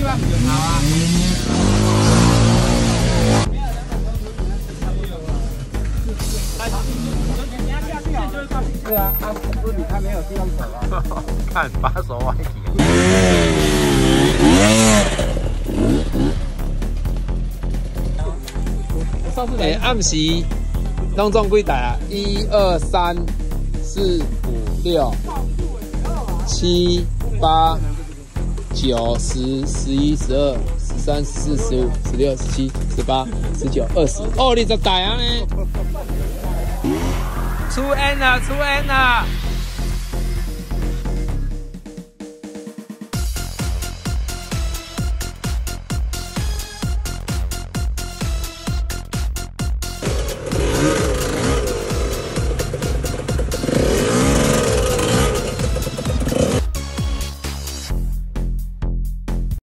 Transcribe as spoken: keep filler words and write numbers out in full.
万就好啊。对啊，啊，不是他没有地方走啊。 看把手歪起。哎，暗时拢总几台啊？一二三四五六七八九十十一十二十三十四十五十六十七十八十九二十。哦，你十台啊呢？出 N 了，出 N 了！